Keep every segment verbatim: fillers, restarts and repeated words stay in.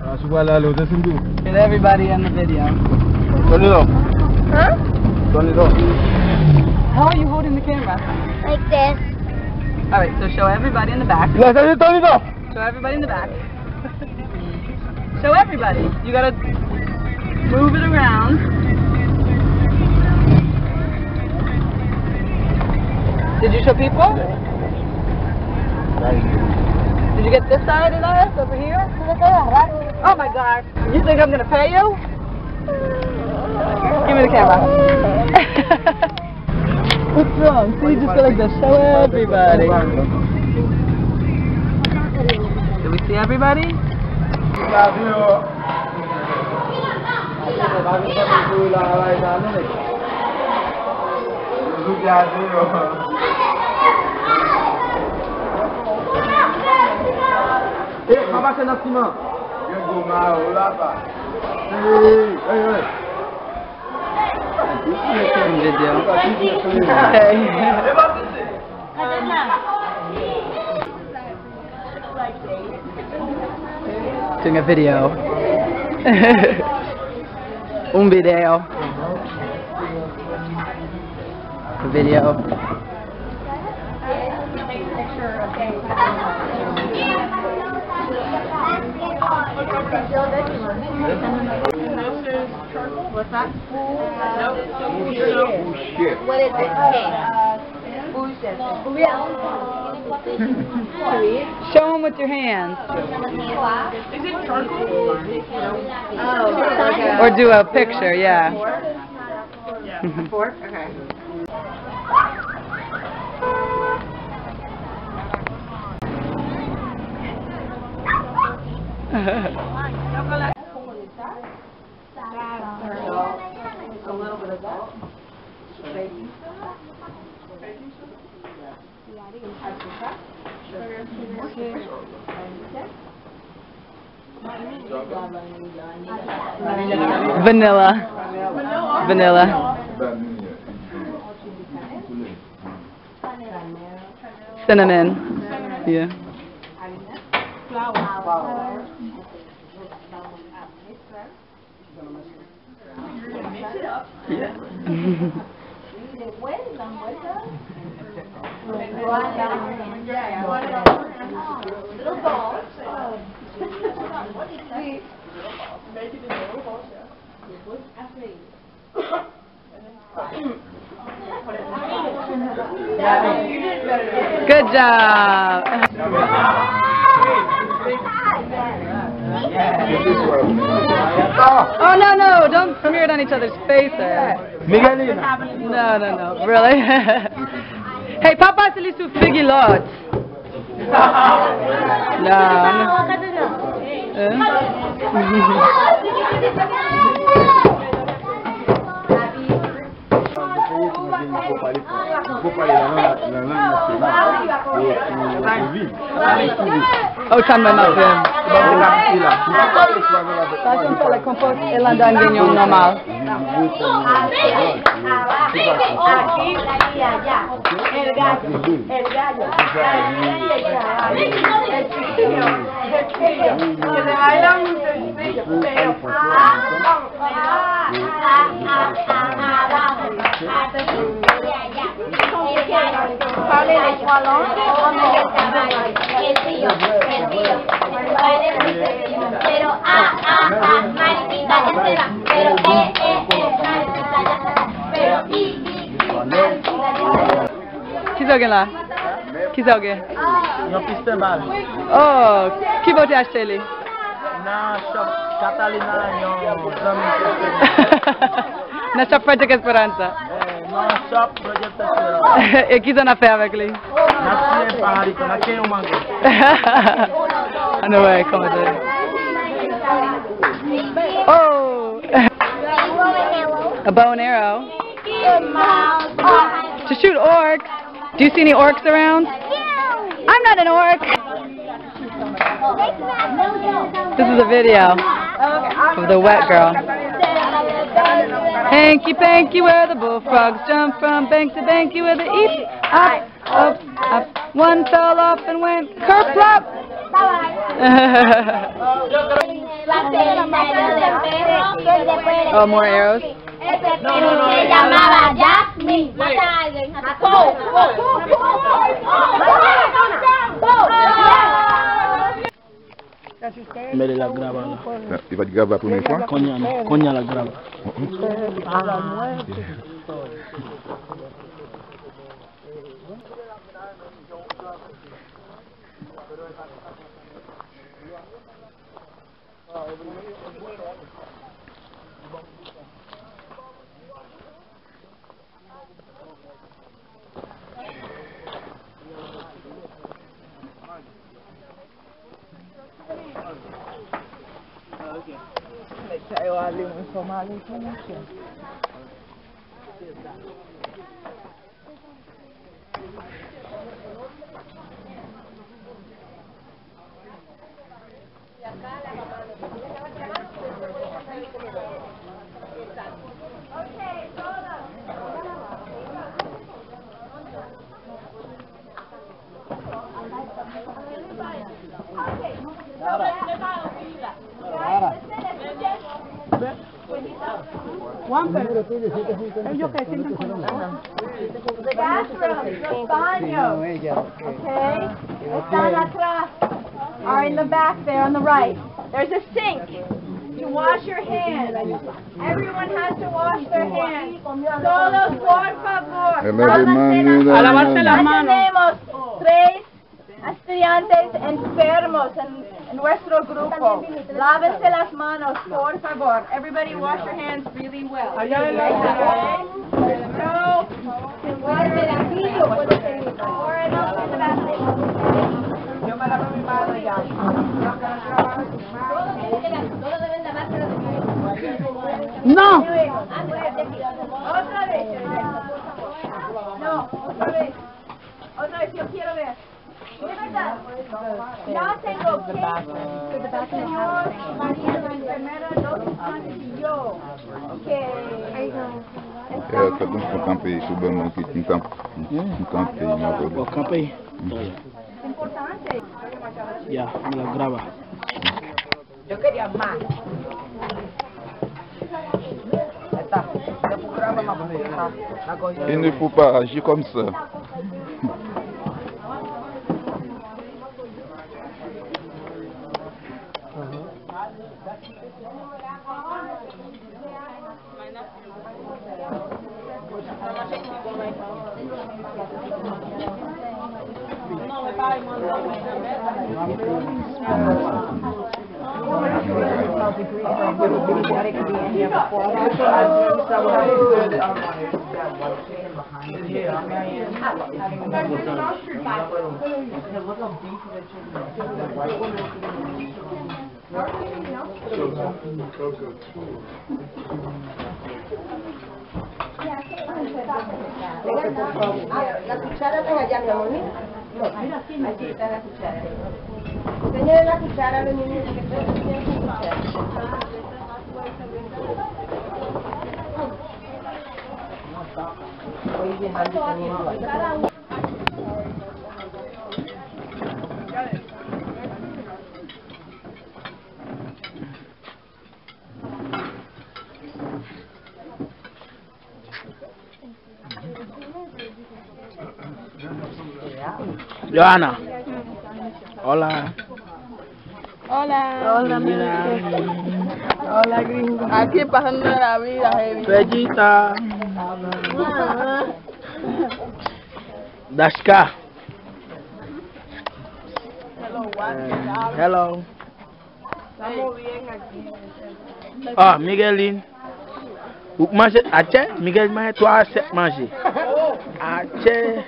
Get everybody in the video. Turn it off. Huh? Turn it off. How are you holding the camera? Like this. Alright, so show everybody in the back. Let's turn it off. Show everybody in the back. Show everybody. You gotta move it around. Did you show people? Did you get this side of us over here? Oh my God. You think I'm gonna pay you? Give me the camera. What's wrong? See, you just go like this. Show everybody. Did we see everybody? Eh, rabassez notre ciment. Video. Doing a video. Un video. A video. What's that? Bullshit. What is it? Show them with your hands. Is it charcoal? Oh, Or do a picture, yeah. Fork? Okay. A little bit of that. Baking soda. Baking soda. Vanilla. Vanilla. Cinnamon. Yeah. Yeah. Little balls. Good job. Oh no no! Don't smear it on each other's faces. Miguelina. No no no! Really? Hey, Papa, c'est les sous-figuilottes. No. Oh, ça me m'a fait. Ça, c'est pour le compost et l'andangignon normal. El gallo, el gallo, que se baila un sencillo, pero sale de cualón, pero ah, ah, ah, mariquita ya se va, pero eh, eh, eh, mariquita ya se va, pero y, y, mariquita ya se va. Qui c'est là? Qui c'est? Yon piste bal. Oh, qui va t'acheter les? Na shop Catalina yon zami. Na shop Project Esperanza. Na shop Project Esperanza. Et qui s'en a fait avec lui? Na tiye paharito, na tiye yon mango. Ah no way, come on. Oh! A bow and arrow. To shoot orcs. Do you see any orcs around? I'm not an orc. This is a video of the wet girl. Hanky panky where the bullfrogs jump from bank to banky where the eep up up up. One fell off and went kerplop. pastelero de perro que después Oh, more arrows? ese perro se llamaba Jasmine. Mata a alguien. Go, go, Mais la grave là. Il va te graver la première fois? Cogna, cogna la grave. The bathrooms, los baños, okay? Están atrás, are in the back there on the right. There's a sink to wash your hands. Everyone has to wash their hands. Todos, por favor. A lavarse las manos. Tenemos tres estudiantes enfermos en, en nuestro grupo. Lávense las manos, por favor. Everybody wash your hands really well. No. Yo me lavo mi mano ya. No. Otra vez. No, otra vez. Otra vez, yo quiero ver. Ya tengo que el señor María, la enfermera, dos años y yo, que É, cada um com campo subindo um kit, um campo, um campo, O campo aí. es importante. Ya, me la graba. Yo quería más. Está, yo programa más bonita. Il ne faut pas agir comme ça. La cuchara está allá, mi amor. Mira, aquí está la cuchara. Enseñale la cuchara a los niños que todos tienen su cuchara. Johanna. Hola. Hola. Hola, mira. Hola, gringo. Aquí pasando la vida, heavy. Bellita. Dashka. Eh, hello. Estamos bien aquí. Ah, Migueline. Vous mangez, Ache, Miguel mange, toi, c'est manger. Ache.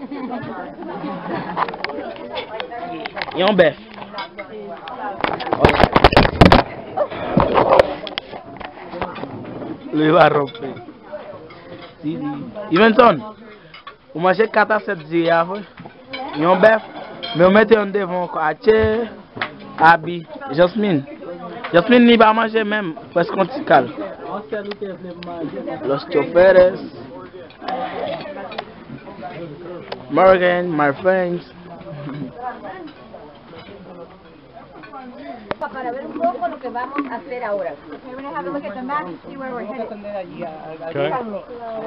Yon bœuf. Le va romper. Si, si. Ivenson, vous mangez quatre à sept jours. Yon bœuf. Mais vous mettez en devant. Ache. Abi. Jasmine. Jasmine n'y va manger même. Parce qu'on t'y cale. Los choferes. Morgan, my friends. mapa para ver un poco lo que vamos a hacer ahora. We're going to have a look at the map and see where we're headed. Síganme.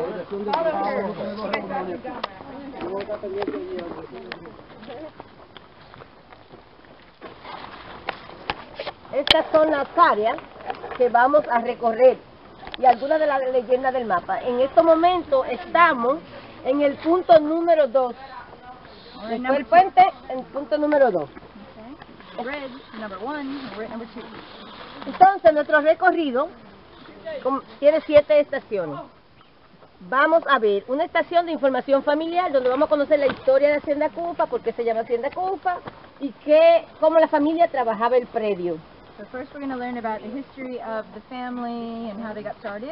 Estas son las áreas que vamos a recorrer y algunas de las leyendas del mapa. En este momento estamos en el punto número dos. Después del puente, en el punto número dos. Bridge, number one, we're at number two. Entonces, nuestro recorrido com- tiene siete estaciones. Vamos a ver una estación de información familiar donde vamos a conocer la historia de Hacienda Cupa, por qué se llama Hacienda Cupa y qué, cómo la familia trabajaba el predio. So first we're going to learn about the history of the family and how they got started.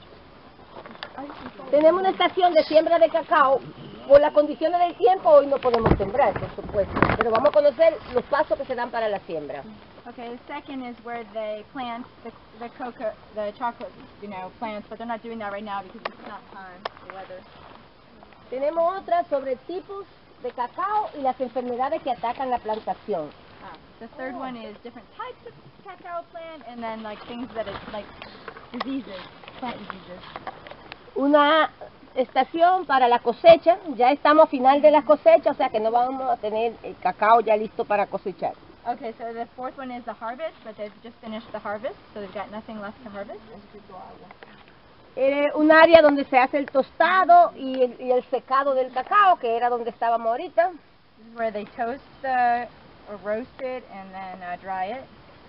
Tenemos una estación de siembra de cacao. Por las condiciones del tiempo hoy no podemos sembrar, por supuesto, pero vamos a conocer los pasos que se dan para la siembra. Okay, the second is where they plant the, the cocoa, the chocolate, you know, plants, but they're not doing that right now because it's not time, the weather. Tenemos otra sobre tipos de cacao y las enfermedades que atacan la plantación. Ah, the third one is different types of cacao plant and then like things that it's like diseases, plant diseases. Una estación para la cosecha, ya estamos a final de la cosecha, o sea que no vamos a tener el cacao ya listo para cosechar. Okay, so the fourth one is the harvest, but they've just finished the harvest, so they've got nothing left to harvest. Eh, un área donde se hace el tostado y el, y el secado del cacao, que era donde estábamos ahorita. This is where they toast the, or roast it and then uh, dry it.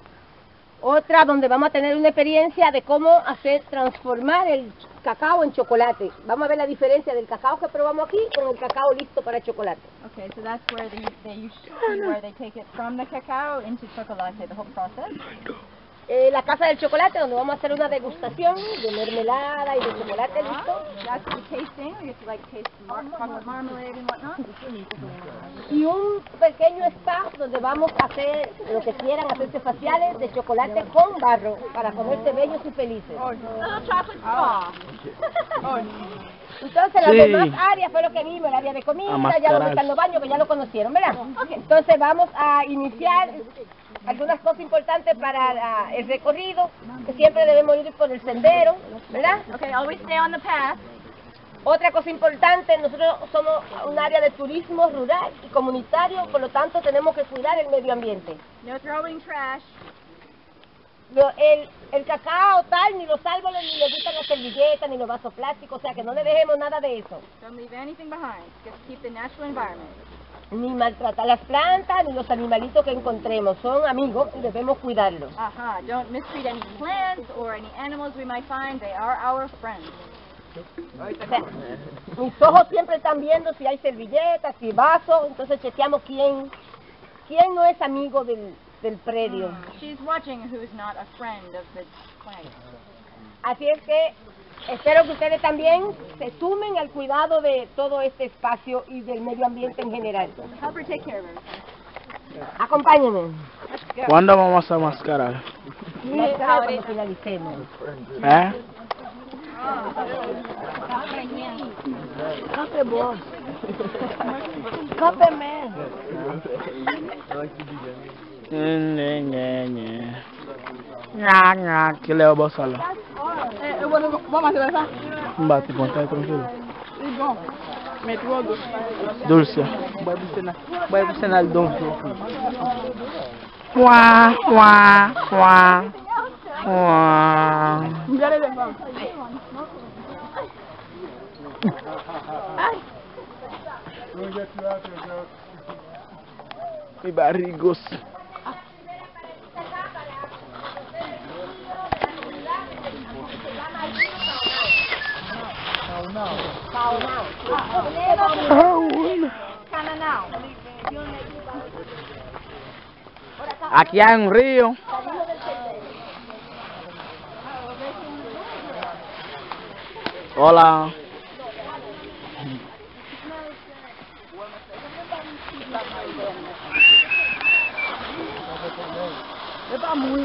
Otra donde vamos a tener una experiencia de cómo hacer transformar el cacao en chocolate. Vamos a ver la diferencia del cacao que probamos aquí con el cacao listo para chocolate. Okay, so that's where they they usually where they take it from the cacao into chocolate, the whole process. Eh, la casa del chocolate, donde vamos a hacer una degustación de mermelada y de chocolate listo. That's the tasting. We get to like taste mar chocolate marmalade and whatnot. Y un pequeño spa donde vamos a hacer lo que quieran, hacerse faciales de chocolate con barro para ponerse bellos y felices. Little chocolate spa. Entonces las Sí. demás áreas fue lo que vimos, el área de comida, ya donde están los baños, que ya lo conocieron, ¿verdad? Entonces vamos a iniciar algunas cosas importantes para la- el recorrido, que siempre debemos ir por el sendero, ¿verdad? Okay, always stay on the path. Otra cosa importante, nosotros somos un área de turismo rural y comunitario, por lo tanto tenemos que cuidar el medio ambiente. No throwing trash. Lo- el, el cacao tal, ni los árboles, ni le gustan las servilletas, ni los vasos plásticos, o sea que no le dejemos nada de eso. Don't leave anything behind. Just keep the natural environment. Ni maltratar las plantas, ni los animalitos que encontremos, son amigos y debemos cuidarlos. Aha, don't mistreat any plants or any animals we might find. They are our friends. O sea, mis ojos siempre están viendo si hay servilletas, si vasos, entonces chequeamos quién, quién no es amigo del, del predio. She's watching who's not a friend of the plant. Así es que espero que ustedes también se sumen al cuidado de todo este espacio y del medio ambiente en general. Help her take care of everything. Acompáñenme. ¿Cuándo vamos a mascarar? Cuando finalicemos. ¿Eh? Café bom. Café man. Nye, nye, nye. Nha, nha, que leva o salão. Eh, bueno, vamos a hacer esa. Bate, ponta aí, tranquilo. Y vamos. Me tuvo dos. Dulce. Vai pro cenário. Vai pro cenário, Dom. Uá, uá, uá. Uá. Ya le dejamos. Mi barrigos. Aquí hay un río. Hola. Está muy.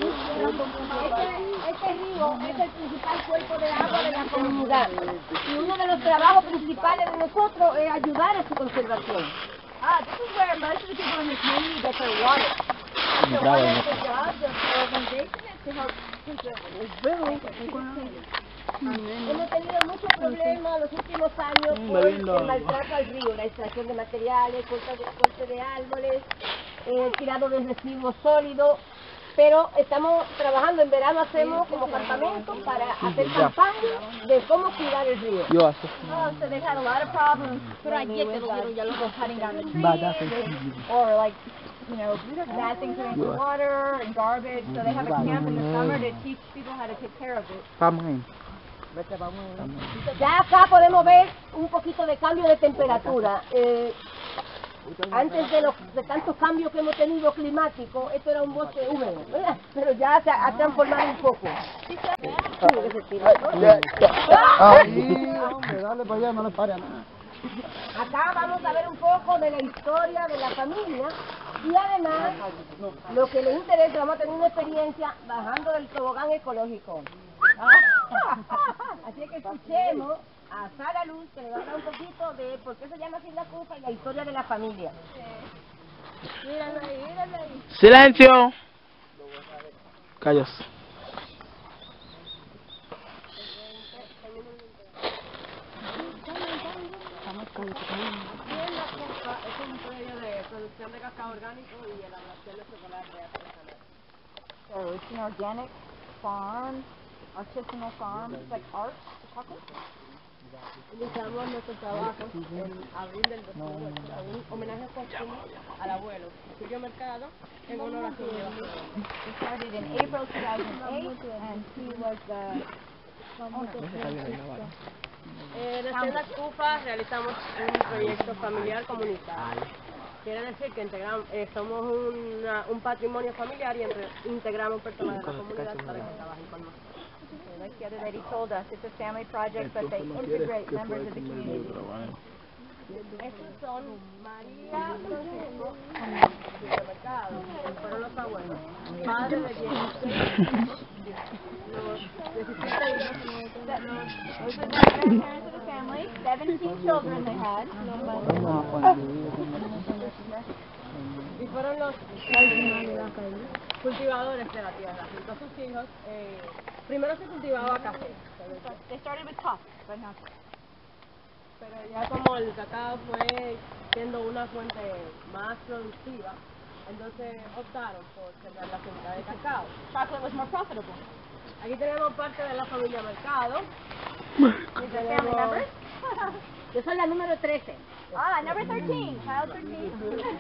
Este río es el principal cuerpo de agua de la comunidad y uno de los trabajos principales de nosotros es ayudar a su conservación. Ah, this is where most of the people in the community get their water. Hemos tenido muchos problemas los últimos años por el maltrato al río, la extracción de materiales, corte de, corte de árboles, eh, tirado de residuos sólidos, pero estamos trabajando, en verano hacemos como campamento para hacer campañas de cómo cuidar el río. Oh, so they've had a lot of problems with people cutting down the trees, or like, you know, bad things getting into water and garbage. So they have a camp in the summer to teach people how to take care of it. Ya acá podemos ver un poquito de cambio de temperatura. Eh, antes de, los, de tantos cambios que hemos tenido climáticos, esto era un bosque húmedo, ¿verdad? Pero ya se ha, ha transformado un poco. Dale para allá, no le pare a nada. Acá vamos a ver un poco de la historia de la familia y además lo que les interesa, vamos a tener una experiencia bajando del tobogán ecológico. Así que escuchemos a Sara Luz, que le va a hablar un poquito de por qué se llama así la Cufa y la historia de la familia. Míralo ahí, míralo ahí. Silencio. Callos. Es un predio de producción de cacao orgánico y elaboración de chocolate artesanal. So it's an organic farm, artisanal farm. It's like art, chocolate. Iniciamos nuestro trabajo en abril del dos mil ocho, en un homenaje póstumo al abuelo, Julio Mercado, en honor a su vida. We started in April two thousand eight, and he was the owner. En Hacienda Cufa realizamos un proyecto familiar comunitario. Quiere decir que integramos, eh, somos una, un patrimonio familiar y entre, integramos personas de la comunidad para que trabajen con nosotros. Like the other lady told us, it's a family project, but they integrate members of the community. Estos son María, Francisco, Mercado, fueron los abuelos, padres de dieciséis hijos, los diecisiete hijos. Those are the grandparents of the family, seventeen children they had. Y fueron los cultivadores de la tierra. Junto a sus hijos, eh, primero se cultivaba café. They started with coffee, but not Pero ya como el cacao fue siendo una fuente más productiva, entonces optaron por sembrar la semilla de cacao. chocolate was more profitable. Aquí tenemos parte de la familia Mercado. Is the family members? Yo soy la número trece. Ah, number thirteen, child thirteen.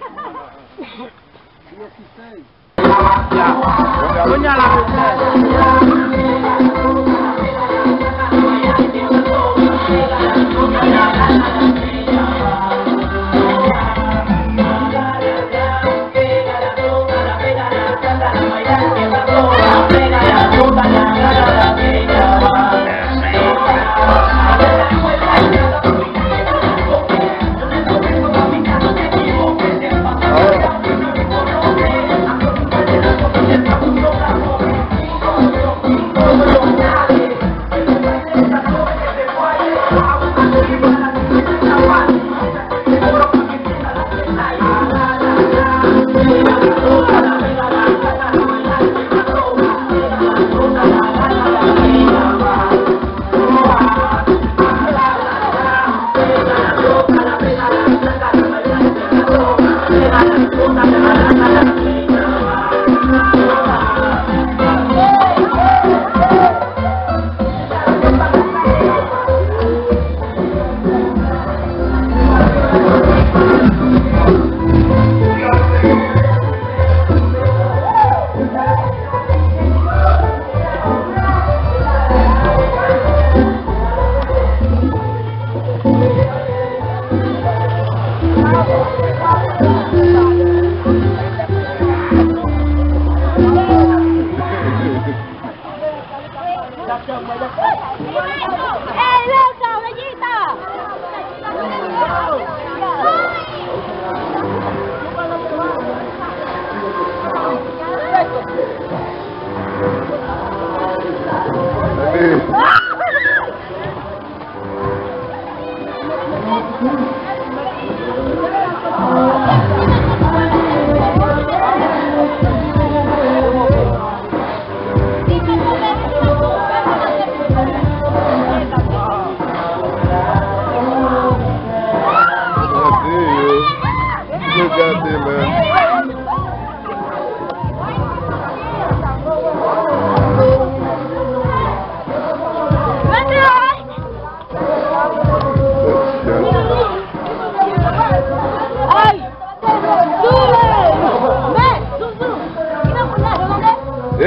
Doña ¡Ey, loca, bellita! Hey.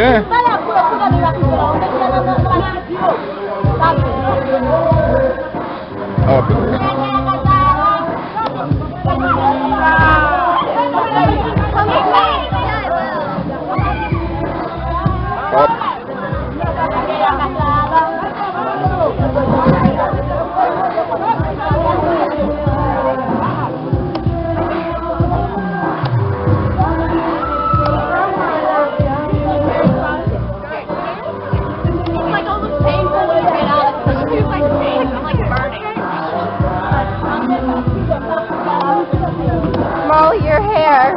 Bien. Oh, Mo, your hair.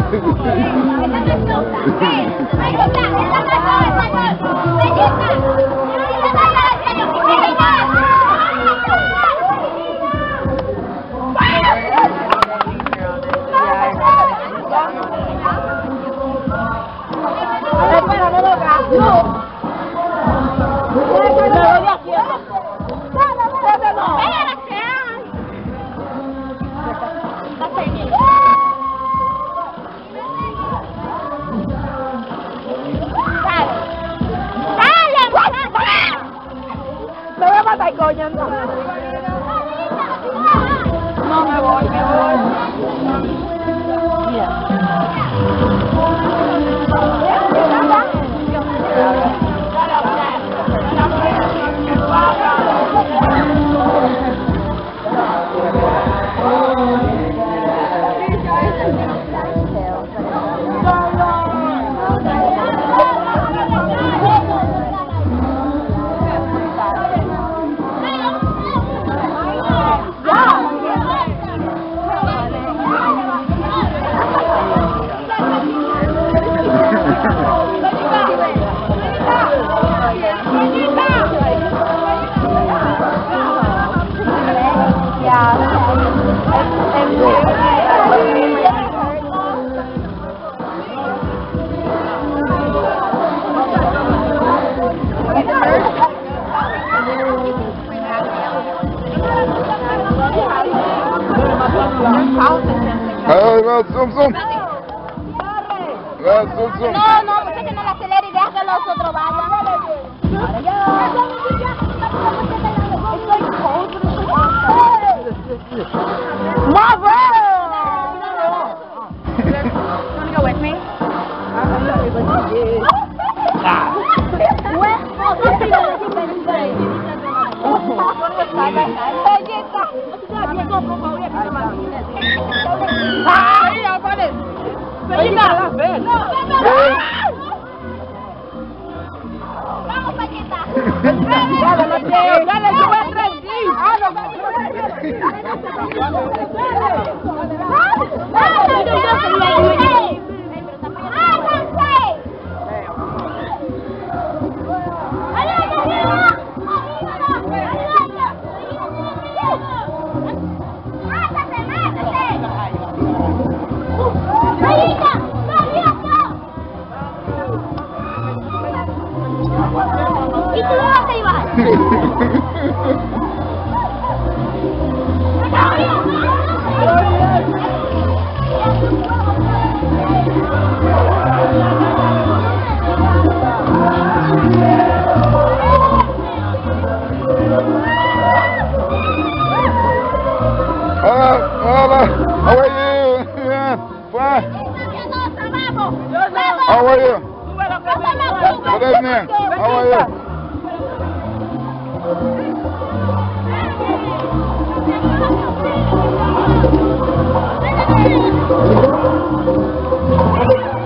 Me voy a matar, coño. No, no me voy, me voy. Ay, va, zoom, zoom. Va, zoom, zoom. No, no, muchacha, que no la acelere y deja que los otros vayan. Ahora ya. Mother! Wanna go with me? Ay, apare. Bellita, ven. Vamos, Paquita. Dale, Mateo, dale, yo voy a traer aquí. Ah, no, ¿Y tú no vas a llevar? Hola, hola. How are you? Yeah, fine. How are you? Good evening. How are you? Thank you.